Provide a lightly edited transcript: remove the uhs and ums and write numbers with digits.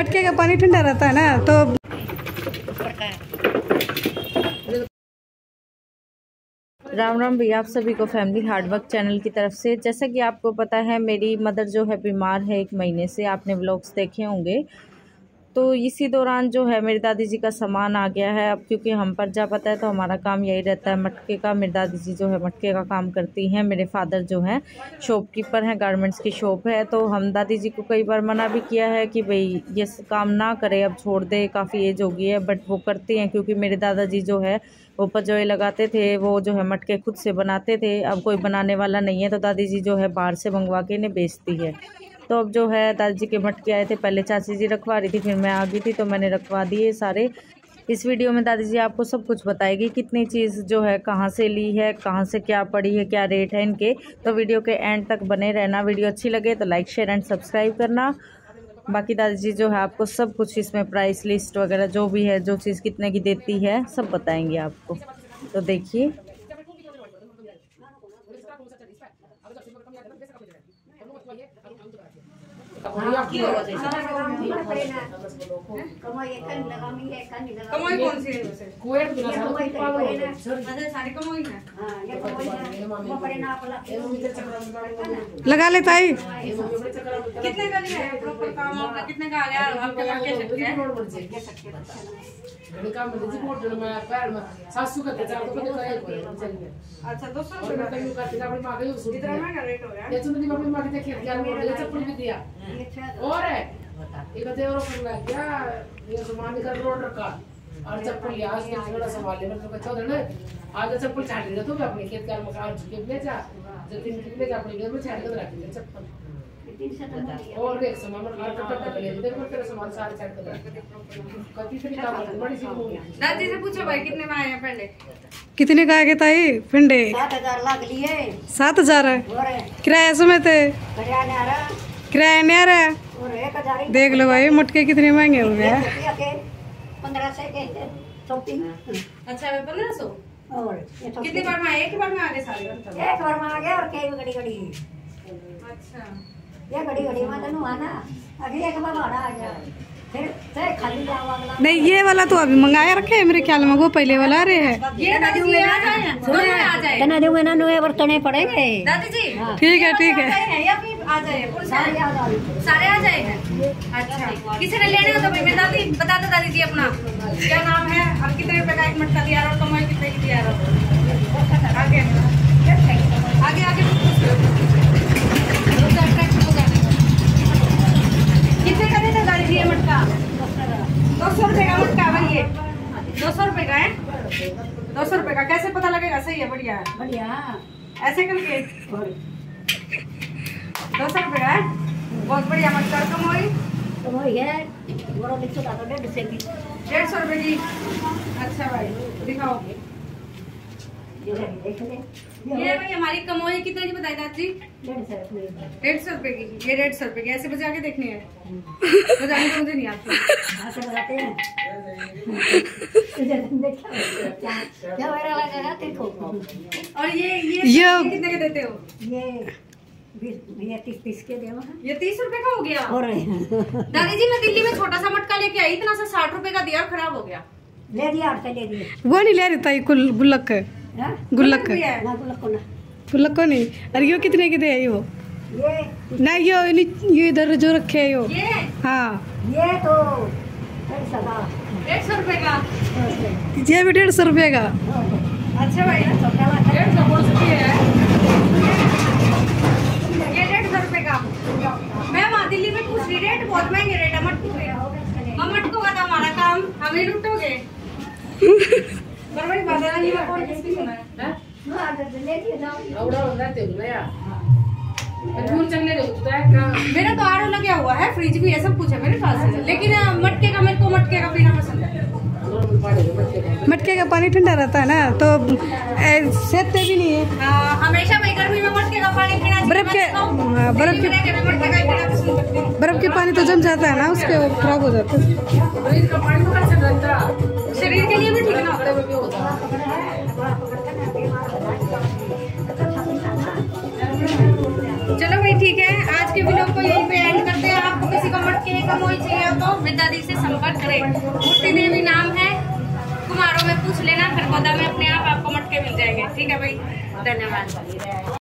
मटके का पानी ठंडा रहता है ना तो। राम राम भैया, आप सभी को फैमिली हार्डवर्क चैनल की तरफ से। जैसा कि आपको पता है मेरी मदर जो है बीमार है 1 महीने से, आपने व्लॉग्स देखे होंगे। तो इसी दौरान जो है मेरी दादी जी का सामान आ गया है। अब क्योंकि हम पर जा पता है तो हमारा काम यही रहता है मटके का। मेरी दादी जी जो है मटके का काम करती हैं। मेरे फादर जो हैं शॉपकीपर हैं, गारमेंट्स की शॉप है। तो हम दादी जी को कई बार मना भी किया है कि भाई ये काम ना करे, अब छोड़ दे, काफ़ी एज हो गई है, बट वो करती हैं क्योंकि मेरे दादाजी जो है वो पजोए लगाते थे, वो जो है मटके खुद से बनाते थे। अब कोई बनाने वाला नहीं है तो दादी जी जो है बाहर से मंगवा के इन्हें बेचती है। तो अब जो है दादी जी के मटके आए थे, पहले चाची जी रखवा रही थी, फिर मैं आ गई थी तो मैंने रखवा दिए सारे। इस वीडियो में दादी जी आपको सब कुछ बताएगी, कितनी चीज़ जो है कहाँ से ली है, कहाँ से क्या पड़ी है, क्या रेट है इनके। तो वीडियो के एंड तक बने रहना। वीडियो अच्छी लगे तो लाइक शेयर एंड सब्सक्राइब करना। बाकी दादी जी जो है आपको सब कुछ इसमें प्राइस लिस्ट वगैरह जो भी है, जो चीज़ कितने की देती है, सब बताएंगे आपको। तो देखिए कमाई कौन सी है वैसे? लगा लेता है। कितने का लिया है प्रॉपर काम आपका? कितने का आ गया आपके पास? सासू का अच्छा 200 रुपये इतना महंगा रेट हो रहा है। और है क्या ये सामान निकल रोड रखा और चप्पल आज थोड़ा संभाले में तो बच्चा ना आज चप्पल छाट दे तो अपने खेत का मकान चुके ले जा जो 3 किलो जा अपने घर में छाट के रख दे चप्पल और एक सामान और टप ले दे तेरा सामान सारे छाट के रख कति से काम बड़ी सी दादी से पूछो भाई कितने में आए हैं पेंडे? कितने का आगे ताई पिंडे? 7,000 लाग लिए। 7,000 है किराया समेत है? किराया नहीं आ रहा है। देख लो भाई मटके कितने महंगे हो गए हैं। 1500 के अच्छा 1500 और कितनी बार में आए? एक बार में आ गए सारे? एक बार में आ गया और कई घड़ी घड़ी। अच्छा ये घड़ी घड़ी में तो आना अभी एक बार भाड़ा आ गया फिर खाली जाओ अगला। नहीं ये वाला तो अभी मंगाया रखे है मेरे ख्याल में, वो पहले वाला आ रहे हैं। ये दादी जी आ जाए तना दूंगे ना नए बर्तन पड़ेंगे दादी जी। ठीक है ठीक है आ जाए सारे आ जाएंगे। अच्छा किसी ने लेने हो तो भाई मैं दादी बता दो दादी जी अपना क्या नाम है और कितने रुपए का एक मटका दिया और कमाई कितने की दिया। आगे आगे आगे कितने का देते दादी जी ये मटका? 200 रुपए का मटका भाई, ये 200 रुपए का है। 200 रुपए का कैसे पता लगेगा? सही है, बढ़िया है, बढ़िया ऐसे करके 200 रुपए का है। बहुत बढ़िया मटका। कमोई है बड़ा लिखो का तो 150 रुपए की। अच्छा भाई दिखाओ ये भाई हमारी कमोई कितने की बताई दादी जी? 150 रुपए की। ये 150 रुपए की ऐसे बजा के देखनी है? बजाने तो मुझे नहीं आती। और ये कितने के देते हो? ये 30 के दे। ये 30 रुपए का हो गया। और दादी जी मैं दिल्ली में छोटा सा मटका लेके आई, इतना सा 60 रुपए का दिया और खराब हो गया। ले दिया और ले दिए। वो नहीं ले रही ताई गुल्लक है। गुल्लक को नहीं। अरे यो कितने के दे है? वो नहीं ये इधर जो रखे है यो। ये हाँ ये तो 150 रुपए का। ये भी 150 रुपए का। अच्छा भाई 150 रुपए का। मैं वहाँ दिल्ली में पूछ रही रेट, बहुत महंगे रेट है मटकों के। हम मटकों का था हमारा काम, हम ही लुटोगे। पर भाई बाजार में कौन किसकी सुना है? मेरा तो आरो लगा हुआ है, फ्रिज भी है, सब कुछ है मेरे पास है। लेकिन मटके का मेरे को मटके का पीना पसंद है। मटके का पानी ठंडा रहता है ना तो सेहते भी नहीं है। हमेशा मैं गर्मी में मटके का पानी पीना बर्फ के पानी तो जम जाता है ना, उसके वो खराब हो जाता है। शरीर के लिए भी ठीक ना। चलो भाई ठीक है, आज के वीडियो को यहीं पे एंड करते हैं। आपको किसी का मटके का मोई चाहिए तो विद्या दी से संपर्क करें। मूर्ति देवी नाम है, कुमारों में पूछ लेना, खरगोदा में अपने आप आपको मटके मिल जाएंगे। ठीक है भाई, धन्यवाद।